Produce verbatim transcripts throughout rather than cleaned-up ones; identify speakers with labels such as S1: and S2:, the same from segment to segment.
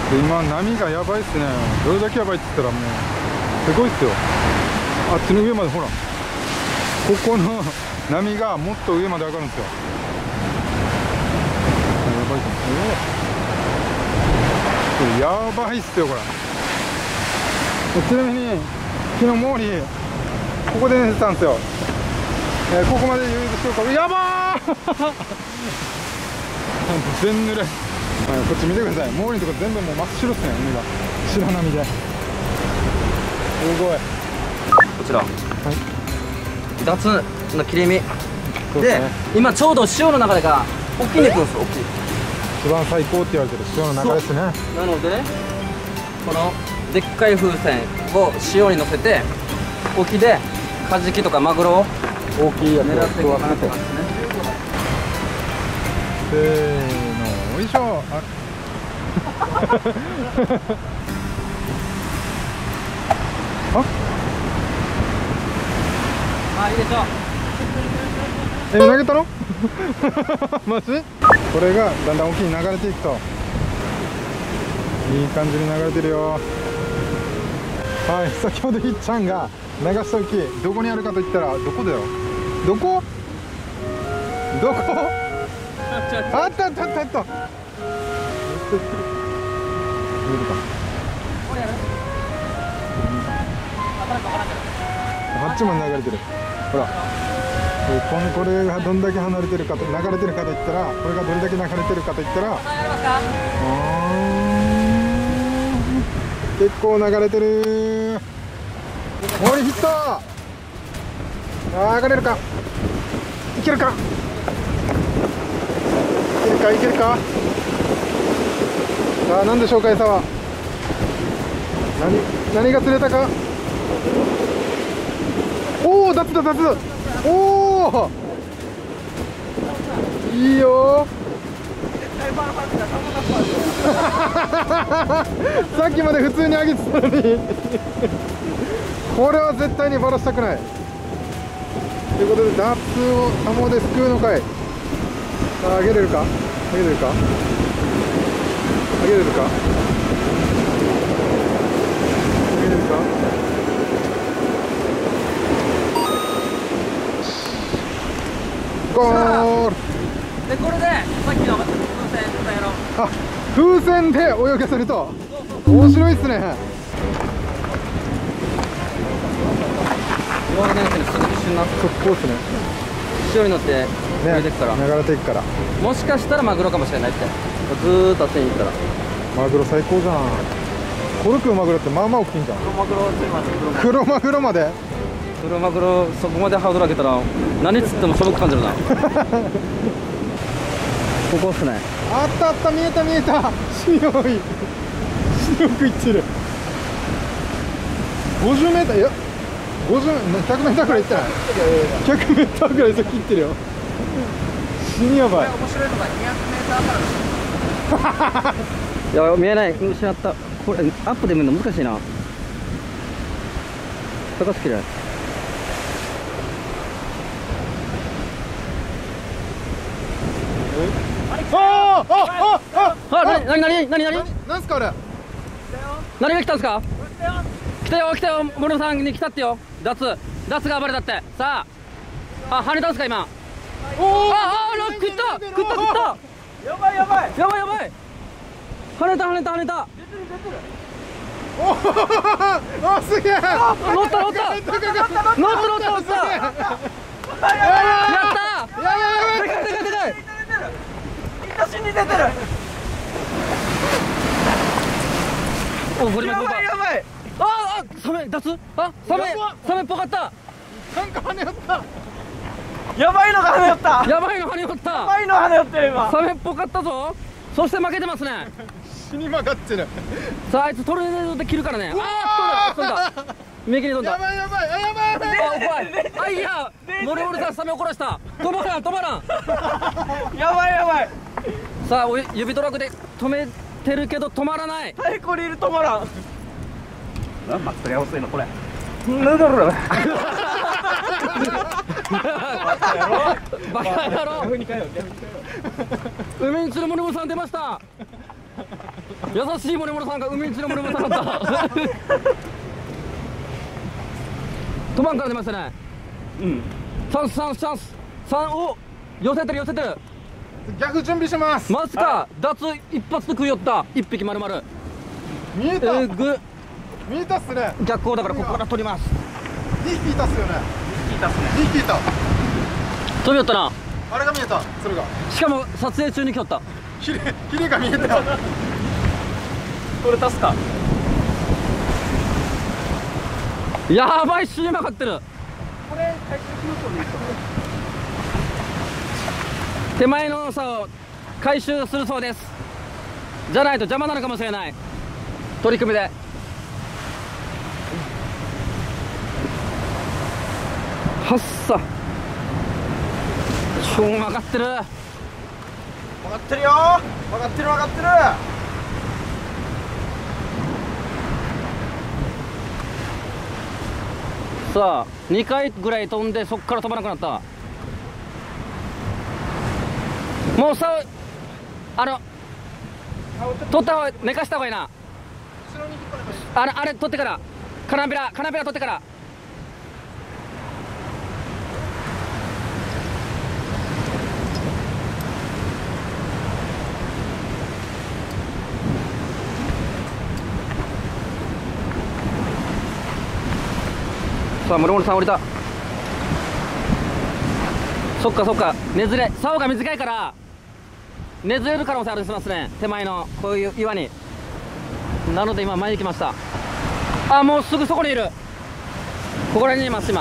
S1: で今波がやばいっすね。どれだけやばいって言ったらもうすごいっすよ。あっちの上までほら、ここの波がもっと上まで上がるんですよ。やばいかも。これやばいっすよこれ。ちなみに昨日モーリーここで寝てたんですよ。えー、ここまで余裕でしようか。やばー全濡れ。はい、こっち見てください。モーリーのとこ全部もう真っ白っすね、海が白波で。すごい。
S2: こちら、はい、脱の切り身で、ね、今ちょうど潮の流れが沖に行くんですよ。沖
S1: 一番最高って言われてる潮の流れですね。
S2: なのでこのでっかい風船を潮に乗せて沖でカジキとかマグロを
S1: 大きいやつを
S2: 狙っていくかなってますね。
S1: せーの、よいしょ。ああ
S2: あ、いいでしょう。
S1: え、投げたのマジ？これがだんだん沖に流れていくといい感じに流れてるよ。はい、先ほどひっちゃんが流した沖どこにあるかといったら、どこだよ、どこどこあったあったあったあった。見えるかあっちも流れてる。ほら、これがどんだけ離れてるかと、流れてるかといったら、これがどれだけ流れてるかといったら、結構流れてる。モーリーヒット。あー、上がれるか、いけるか、いけるかいけるか。さあ何でしょうか、餌は。何何が釣れたか。おお、脱だ脱。おお、いいよさっきまで普通に上げてたのにこれは絶対にバラしたくないということで、脱をタモですくうのかい。さあ、上げれるか、上げれるか、上げれるか、上げれるか。ゴール
S2: で、これでさっきの風船やろう。
S1: あ、風船で泳がせると面白いっすね。
S2: 弱なやつにすぐ一瞬な
S1: 速攻っすね。
S2: 潮に乗って泳いでくから、
S1: ね、流れていくから、
S2: もしかしたらマグロかもしれないって。ずーっとあっちに行ったら
S1: マグロ最高じゃん。コルクマグロってまあまあ大きいんじゃん。
S2: 黒マグロ、
S1: 黒マグロまで。
S2: 黒マグロ、そこまでハードル上げたら何釣ってもしょぼく感じるなここっすね。
S1: あったあった、見えた見えた。白い白くいってる。ごじゅうメーター、いやごじゅう、ひゃくメーターぐらいいってない。ひゃくメーターぐらい先切ってるよ。死にやばい。
S2: 面白いのがにひゃくメーターからいや、見えない、失った。これアップで見るの難しいな。高すぎる。
S1: ああああ
S2: あ、なになになになになに
S1: なんすかあれ。
S2: 何が来たんすか。来たよ来たよ、森野さんに来たってよ。脱脱が暴れたって。さあ、あ、跳ねたんすか今。おお、ああ、食った食った食った。
S3: やばいやばい
S2: やばいやばい。跳ねた跳ねた跳ねた。
S1: おお、あ、すげえ。
S2: 乗った乗った乗った乗った乗った乗った。やったー。
S1: やばいやばい。
S2: でかいでかいでかい。
S3: 死に出てる。
S2: お、これ
S3: やばいやばい。
S2: ああ、サメ脱。あ、サメサメっぽかった。
S1: なんか跳ね寄った。
S3: やばいのが跳ね寄った。
S2: やばいの跳ね寄った。
S3: やばいの跳ね寄ってる今。
S2: サメっぽかったぞ。そして負けてますね。
S1: 死に曲がってる。
S2: さあ、あいつトルネードで切るからね。ああ、飛んだ飛んだ。右に飛んだ。
S1: やばいやばい、あ、やばいやばい。
S2: あ、怖い。あ、いや、モルモルさんサメ怒らした。止まらん止まらん。
S3: やばいやばい。
S2: さあ、指ドラッグで止めてるけど止まらない。
S3: 太鼓リール止まらん。なんまつり合わせのこれ。なんだろう。
S2: バカ野郎。海に釣るモルモルさん出ました。 優しい森本さんが海一の森本さんだったトマンから出ましたね。
S3: うん。
S2: チャンスチャンスチャンスさんお寄せてる寄せてる。
S1: 逆準備します。
S2: マジか脱一発で食い寄った一匹丸々。
S1: 見えた。
S2: えぐ
S1: 見えたっすね。
S2: 逆光だからここから取ります。
S1: にひきいたっすよね。
S3: 聞いたっすね。
S1: にひきいた。
S2: 飛び寄ったな。
S1: あれが見えた。それが
S2: しかも撮影中に来よった。
S1: ヒレヒレが見えた。
S3: これ助か。
S2: やばい、死にまかってる。
S3: これ回収しましょうね。
S2: 手前の差を回収するそうです。じゃないと邪魔なのかもしれない取り組みで。はっさ超分かってる。
S1: 分かってるよ。分かってる分かってる。
S2: さあにかいぐらい飛んでそっから飛ばなくなった。もうさあの取った方が寝かした方がいいな。あれあれ取ってからカナンペラカナンペラ取ってから。さあ森本さん降りた。そっかそっかねずれ竿が短いからねずれる可能性あるしますね。手前のこういう岩に。なので今前に来ました。あもうすぐそこにいる。ここら辺にいます今。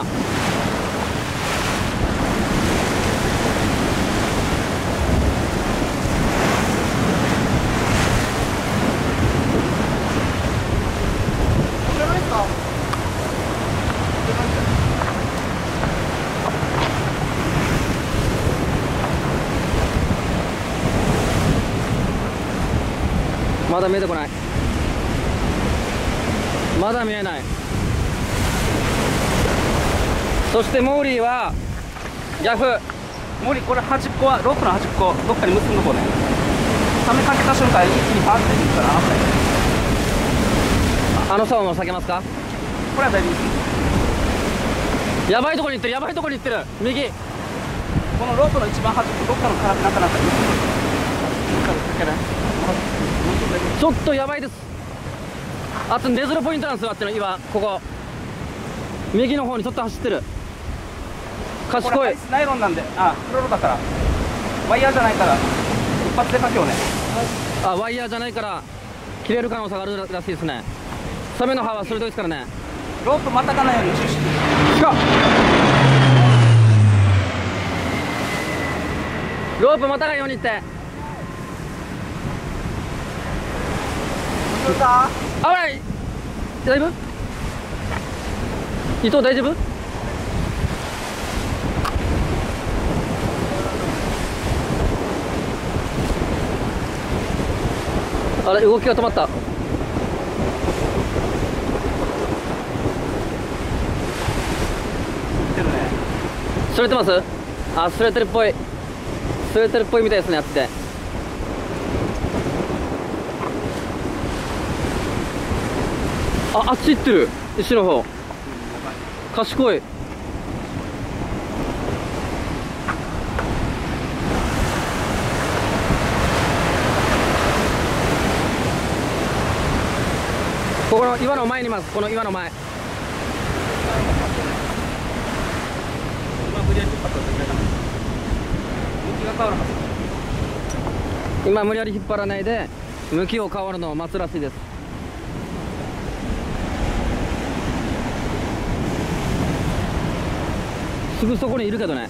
S2: まだ見えてこない。まだ見えない。そしてモーリーは逆。
S3: モーリーこれ端っこはロープの端っこどっかに結んどこうね。ためかけた瞬間一気にパーって出てくから危ない。
S2: あの竿も避けますか。
S3: これは大丈夫です。
S2: やばいとこに行ってるやばいとこに行ってる。右
S3: このロープの一番端っこどっかの空なかなか
S2: ちょっとやばいです。あと根ずるポイントなんですよ。あっちの岩ここ右の方にちょっと走ってる。賢い。
S3: これアイスナイロンなんで、あフロロだからワイヤーじゃないから一発でかけようね。
S2: あワイヤーじゃないから切れる可能性があるらしいですね。サメの歯は鋭いですからね。
S3: ロープまたがないように注意して。
S2: ロープまたがようにって。
S3: どうか
S2: 危ない。大丈夫？伊藤大丈夫？あれ動きが止まった。すれてます？あ、すれてるっぽい。すれてるっぽいみたいですね、あっちで。あ、あっち行ってる。石の方。賢い。ここの岩の前にいます。この岩の前。今無理やり引っ張らないで向きを変わるのを待つらしいです。すぐそこにいるけどね、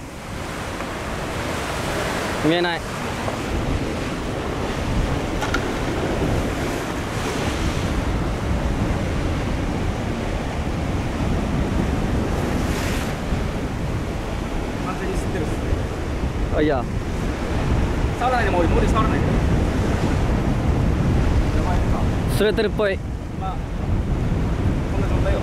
S2: 見えない。
S3: 完全に吸ってるっす。
S2: あ、いや
S3: 触らないでもう無理触らないで。やばいか。
S2: すれてるっぽい。
S3: 今こんな状態よ。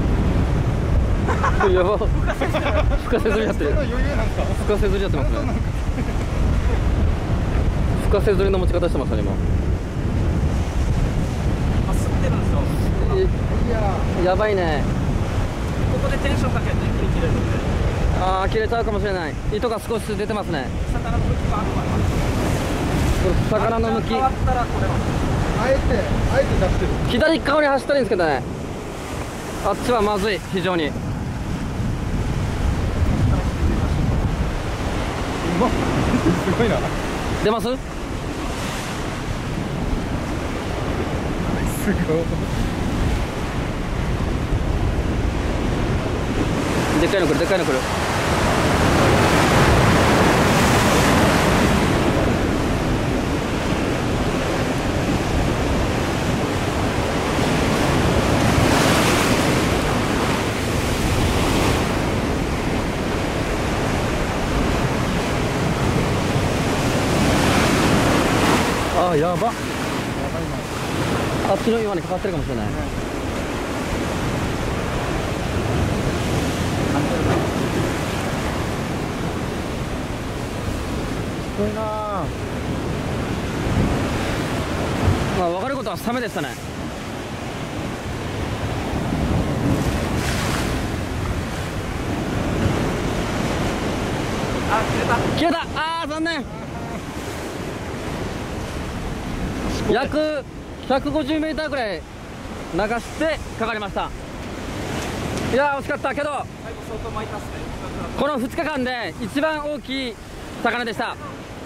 S2: やば。深せずりやってる。
S1: 余裕なんか。
S2: 深せずりやってますね。深せずりの持ち方してましたね今。 やばいね。
S3: ここでテンションかけると一気に切れるんで、
S2: ああ切れちゃうかもしれない。糸が少しずつ出てますね。
S3: 魚の向きがあると思います。
S2: これ魚の向き
S3: 変わったらこれは
S1: あえてあえて出してる。
S2: 左側に走ったらいいんですけどね。あっちはまずい、非常に。
S1: うまっすごいな。
S2: 出ます？
S1: すごい。
S2: でっかいの来る、でっかいの来る。ああ、やば。あっちの岩にかかってるかもしれない。
S1: すごいな。
S2: まあ分かることはサメでしたね。
S3: あ、切れた。
S2: 切れた。ああ残念。約ひゃくごじゅうメーターぐらい流してかかりました。いやー惜しかったけど、
S3: 最後相当巻いたっすね。
S2: このふつかかんで一番大きい魚でした。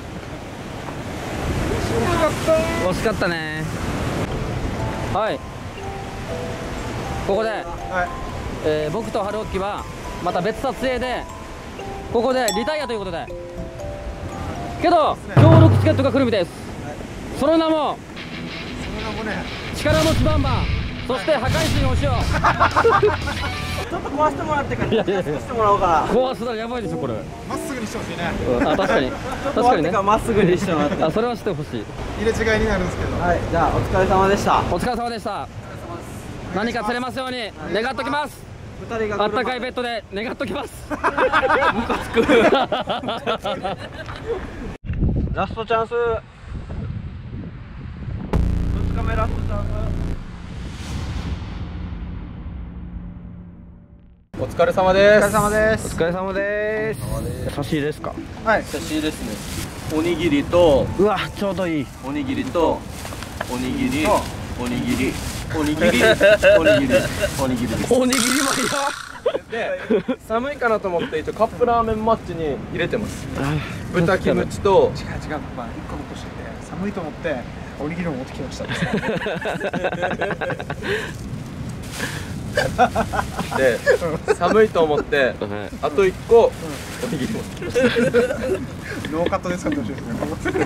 S2: 惜しかったね。はい、ここで、
S1: はい。
S2: えー僕と春沖はまた別撮影でここでリタイアということで、けど協力チケットが来るみたいです。その名も
S1: その名もね。
S2: 力持ちバンバン、そして破壊神お塩。
S3: ちょっと壊してもらってから、
S2: いやいやいや
S3: してもらおうかな。
S2: 壊すのやばいでしょこれ。
S1: まっすぐにしてほしいね。
S2: あ確かに確かにね。
S3: まっすぐにしてもらって。
S2: あそれはしてほしい。
S1: 入れ違いになるんですけど。
S3: はい、じゃあお疲れ様でした。
S2: お疲れ様でした。何か釣れますように願っときます。
S3: 二人が
S2: あったかいベッドで願っときます。
S3: ラストチャンス。ふつかめラストチャンス。
S4: お疲れ様です。
S1: お疲れ様で
S2: お
S1: す。
S2: 疲れ様です。差し入れですか。
S1: はい。
S4: 差し入れですね。おにぎりと
S2: うわちょうどいい。
S4: おにぎりとおにぎりおにぎりおにぎりおにぎりおにぎりです。
S2: おにぎりマ
S4: で寒いかなと思って一応カップラーメンマッチに入れてます。豚キムチと
S1: 違う違う、まあ一個残してて寒いと思っておにぎりを持ってきました。
S4: で寒いと思ってあと一個おにぎり持ってきました。
S1: ノーカットで使ってほしいですね。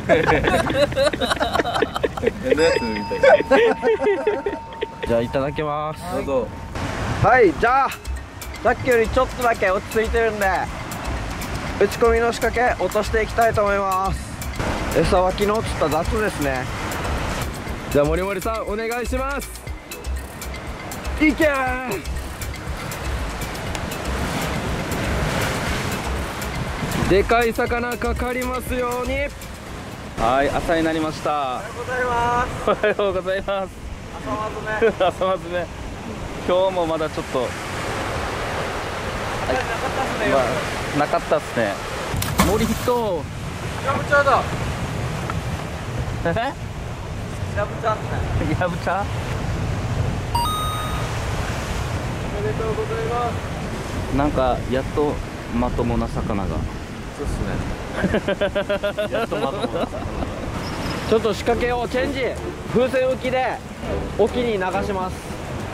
S4: 変なやつみたい
S2: じゃあいただきます。
S4: な。どうぞ。
S3: はい、じゃあさっきよりちょっとだけ落ち着いてるんで打ち込みの仕掛け落としていきたいと思います。餌は昨日釣ったダツですね。
S2: じゃあ森森さんお願いします。
S3: いけー。
S2: でかい魚かかりますように。はい、朝になりました。
S3: おはようございます。
S2: おはようございます。
S3: 朝まずね。
S2: 朝まずね。今日もまだちょっと、
S3: なかったっすね。
S2: まあ、なかったっすね。森と。
S4: ヤブチャーだ。
S2: え？
S3: やぶちゃんね。
S2: やぶ茶？
S4: おめでとうございます。
S2: なんかやっとまともな魚が。
S4: そうっすね。やっとまともな魚が。
S3: ちょっと仕掛けをチェンジ。風船浮きで沖に流します。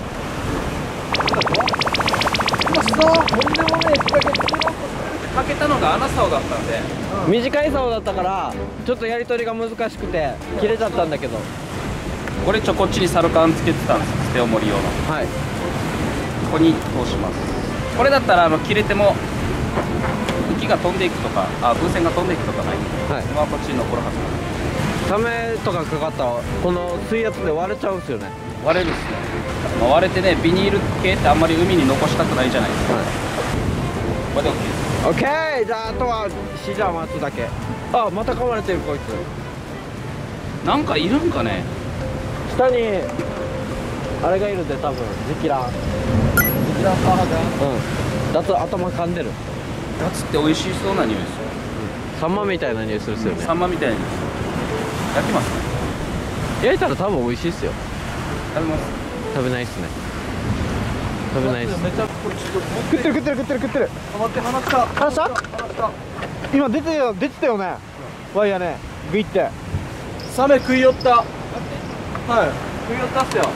S4: とんでもねえ仕掛け作ろうとしてるってかけたのが穴竿だったんで、
S3: 短い竿だったからちょっとやり取りが難しくて切れちゃったんだけど。
S5: これちょこっちにサルカンつけてたんですよ、捨ておもり用の。
S3: はい。
S5: ここに通します。これだったらあの切れても浮きが飛んでいくとか、あ風船が飛んでいくとかないんで、
S3: はい。
S5: まあこっちに残るはずなんで。
S3: サメとかかかったらこの水圧で割れちゃうんですよね。
S5: 割れるっすね、まあ、割れてね、ビニール系ってあんまり海に残したくないじゃないですか、
S3: はい。
S5: これで OK です。
S3: オッケー。じゃああとはシジャー待つだけ。あ、また噛まれてるこいつ。
S5: なんかいるんかね。
S3: 下にあれがいるんで多分ジキランジキランパーハうんだと頭噛んでる
S5: ガツって美味しそうな匂いですよ。
S3: サンマみたいな匂いするっすよね。
S5: サンマみたいに焼きますか？
S3: 焼いたら多分美味しいっすよ。
S5: 食べます。
S3: 食べないっすね。食べないっす。
S4: めちゃこれちょっと
S1: 食ってる食ってる食ってる食ってる。
S4: 待って離した
S1: 離した
S4: 離した
S1: 今出てよ出てたよね。ワイヤーね。グイって。
S4: サメ食い寄った。はい食い寄ったっすよ。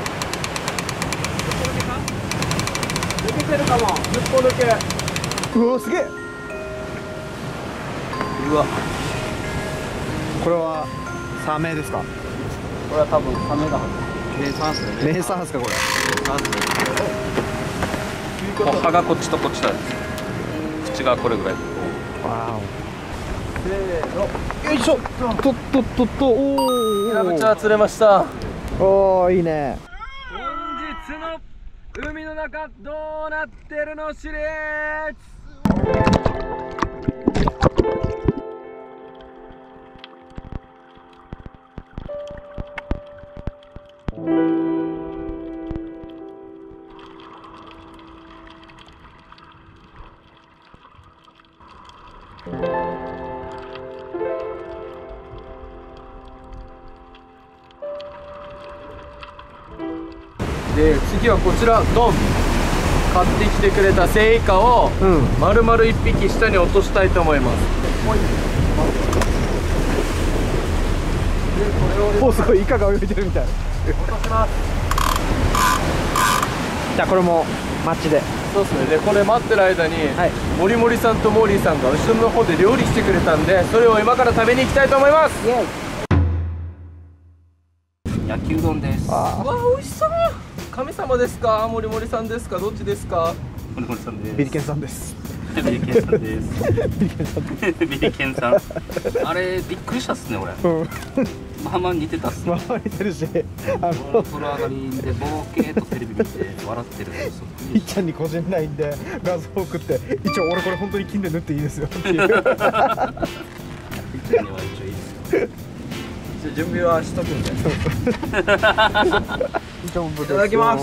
S4: 抜けてるかも。じゅっぽ抜け。
S1: うわすげえ。
S5: うわ、
S1: これはサメですか。
S5: これは多分サメだはず。名産っすね。
S1: 名産ですかこれ。
S5: 歯がこっちとこっちだ。口がこれぐらい。
S1: わ
S4: せーの。
S1: お。よいしょ。とっとっとっと。お
S4: ヒラブチャー釣れました。
S1: お。おおいいね。
S4: 本日の海の中どうなってるのしれで次はこちらドン買ってきてくれたセイカを丸々一匹下に落としたいと思います。
S1: おすごいイカが泳いでるみたい。
S4: 落とします。
S1: じゃあこれもマッチで。
S4: そうですね。でこれ待ってる間に、
S1: はい
S4: モリモリさんとモーリーさんが後ろの方で料理してくれたんで、それを今から食べに行きたいと思います。
S5: 焼きうどんです。
S4: うわ美味しそう。神様ですか、モリモリさんですか、どっちですか。
S5: モリモリさんです。
S1: ビリケンさんです。
S5: ビリケンさんです。ビリケンさん。あれびっくりしたっすね俺。
S1: うん。
S5: まあまあ似てたっすね。
S1: 回りてるし、あ
S5: 風
S1: の
S5: 呂上がりでボーケーとテレビ見て笑ってるんですよ。
S1: いっちゃんに個人ラインで画像送って、一応俺これ本当に金で縫っていいですよっていう。
S5: いっちゃんには一応いいですよ。
S3: 準備はしとくんで
S1: い
S3: ただきます。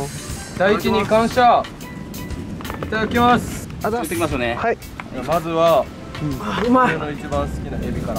S4: 大地に感謝。いただきます。
S1: あざ
S5: 行ってきましょうね。
S1: はい。
S4: まずは
S3: うまい。
S4: 俺の一番好きなエビから。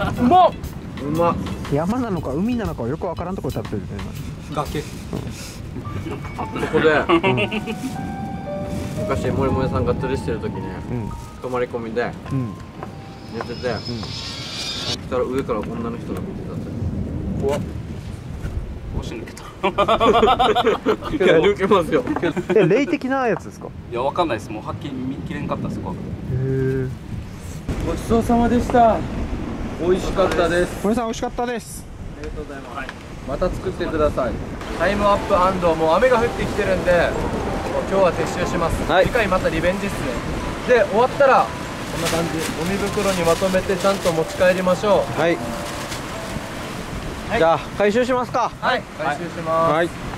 S4: うまっ。
S3: うまっ。
S1: 山なのか海なのかよくわからんところで食べてるね。
S4: 崖。
S3: ここで昔モリモリさんが釣りしてる時に
S1: うん
S3: 泊まり込みで
S1: うん
S3: 寝てて、起きたら上から女の人が見てたって。
S4: 怖っ。
S5: 腰抜けた。
S3: いや抜けますよ。
S1: え霊的なやつですか。
S5: いやわかんないです。もうはっきり見切れんかったっすこ。
S1: へえ。
S4: ごちそうさまでした。美味しかったです。
S1: 森さん美味しかったです。
S3: ありがとうございます。
S4: また作ってください。タイムアップ&もう雨が降ってきてるんで、もう今日は撤収します。
S3: はい
S4: 次回またリベンジっすね。で終わったらこんな感じ、ゴミ袋にまとめてちゃんと持ち帰りましょう。
S3: はい。じゃあ回収しますか。
S4: はい、回収します。
S3: はい。